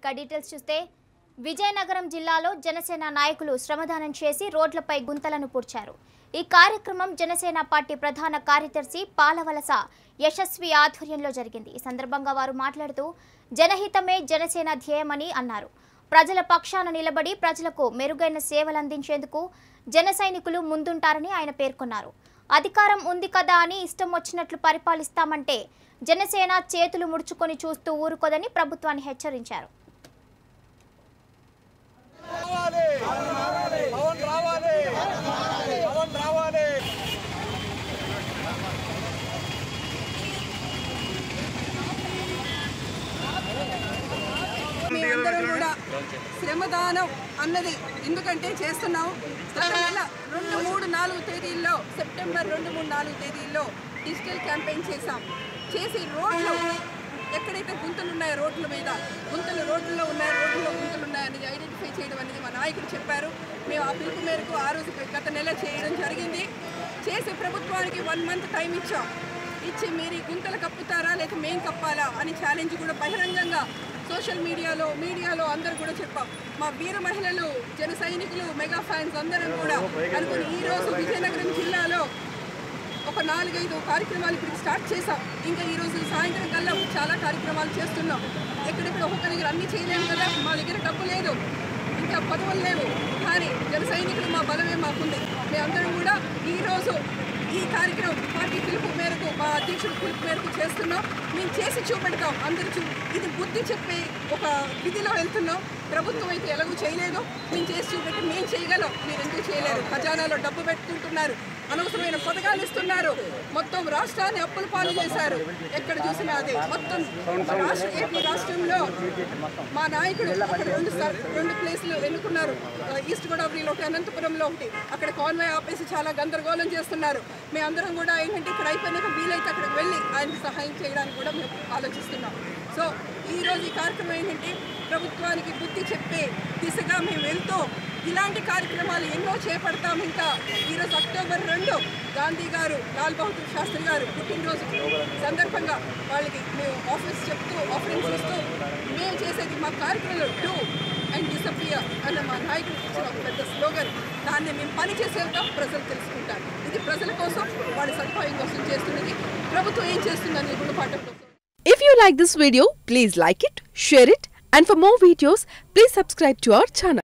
Details చూస్తే విజయనగరం జిల్లాలో జనసేన నాయకులు శ్రమదానం చేసి రోడ్లపై గుంతలను పూడ్చారు. ఈ కార్యక్రమం జనసేన పార్టీ ప్రధాన కార్యదర్శి పాలవలస యశస్వి ఆధ్వర్యంలో జరిగింది. ఈ సందర్భంగా వారు మాట్లాడుతూ జనహితమే జనసేన ధ్యేయమని అన్నారు. ప్రజల పక్షాన నిలబడి ప్రజలకు మెరుగైన సేవలు అందించేందుకు జన సైనికులు ముందుంటారని ఆయన పేర్కొన్నారు. అధికారం ఉంది కదా అని ఇష్టం వచ్చినట్లు పరిపాలిస్తామంటే జనసేన చేతులు ముడుచుకొని చూస్తూ ఊరుకోదని ప్రభుత్వాన్ని హెచ్చరించారు. శ్రమదానం అన్నది ఎందుకంటే చేస్తున్నాం. నెల 2, 3, 4 తేదీల్లో సెప్టెంబర్ 2, 3, 4 తేదీల్లో డిజిటల్ క్యాంపెయిన్ చేసి రోడ్లు ఎక్కడైతే గుంతలు ఉన్నాయో రోడ్ల మీద రోడ్లలో గుంతలు ఉన్నాయని ఐడెంటిఫై చేయడం అనేది మా నాయకుడు చెప్పారు. మేము ఆ పిలుపు మేరకు ఆ రోజు గత నెల చేయడం జరిగింది. చేసి ప్రభుత్వానికి 1 మంత్ టైం ఇచ్చి మీరు ఈ గుంతలు కప్పుతారా లేక మేము కప్పాలా అని ఛాలెంజ్ కూడా బహిరంగంగా సోషల్ మీడియాలో అందరూ కూడా చెప్పాం. మా వీర మహిళలు, జన సైనికులు, మెగా ఫ్యాన్స్ అందరం కూడా అనుకుని ఈరోజు విజయనగరం జిల్లాలో ఒక 4-5 కార్యక్రమాలు ఇప్పుడు స్టార్ట్ చేసాం. ఇంకా ఈరోజు సాయంత్రం కల్లా చాలా కార్యక్రమాలు చేస్తున్నాం. ఎక్కడెక్కడ ఒక్కొక్క దగ్గర అన్నీ చేయలేము కదా, మా దగ్గర డబ్బు లేదు, ఇంకా పదవులు లేవు, కానీ జన సైనికులు మా బలమే మాకుంది. మేమందరం కూడా ఈరోజు ఈ కార్యక్రమం పార్టీ పిలుపు మేరకు, మా అధ్యక్షుడు పిలుపు మేరకు చేస్తున్నాం. మేము చేసి చూపెడతాం. అందరూ ఇది బుద్ధి చెప్పి ఒక విధిలో వెళ్తున్నాం. ప్రభుత్వం అయితే ఎలాగూ చేయలేదు. మేము చేసి చూపెట్టి మేము చేయగలం, మీరు ఎందుకు చేయలేరు? ఖజానాలో డబ్బు పెట్టుకుంటున్నారు, అనవసరమైన పథకాలు ఇస్తున్నారు, మొత్తం రాష్ట్రాన్ని అప్పుల పాలు చేశారు. ఎక్కడ చూసినా అదే. మొత్తం ఏపీ రాష్ట్రంలో మా నాయకుడు అక్కడ 2 ప్లేసులు ఎన్నుకున్నారు. ఈస్ట్ గోదావరిలో ఒకటి, అనంతపురంలో ఒకటి. అక్కడ కాన్వాయ్ ఆపేసి చాలా గందరగోళం చేస్తున్నారు. మేమందరం కూడా ఏంటంటే ఇక్కడ అయిపోయినాక వీలైతే అక్కడికి వెళ్ళి ఆయనకు సహాయం చేయడానికి కూడా మేము ఆలోచిస్తున్నాం. సో ఈరోజు ఈ కార్యక్రమం ఏంటంటే ప్రభుత్వానికి బుద్ధి చెప్పే దిశగా మేము వెళ్తూ ఇలాంటి కార్యక్రమాలు ఎన్నో చేపడతాం. ఇంకా ఈరోజు అక్టోబర్ 2 గాంధీ గారు, లాల్ బహదూర్ శాస్త్రి గారు పుట్టినరోజు సందర్భంగా వాళ్ళకి మేము ఆఫరింగ్స్ ఇస్తూ మేము చేసేది మా కార్యక్రమంలో డూ అండ్ డిసపియర్ అన్న మా నాయకుడు ఇచ్చిన ఒక పెద్ద స్లోగన్. దాన్ని మేము పని చేసి వెళ్తాం, ప్రజలు తెలుసుకుంటారు. ఇది ప్రజల కోసం, వాళ్ళ సదుపాయం కోసం చేస్తున్నది. ప్రభుత్వం ఏం చేస్తుందని గుణపాఠం కోసం. If you like this video, please like it, share it, and for more videos, please subscribe to our channel.